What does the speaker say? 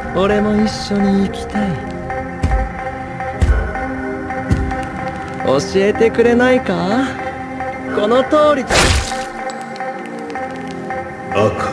俺も一緒に行きたい。教えてくれないか？この通りだ。 赤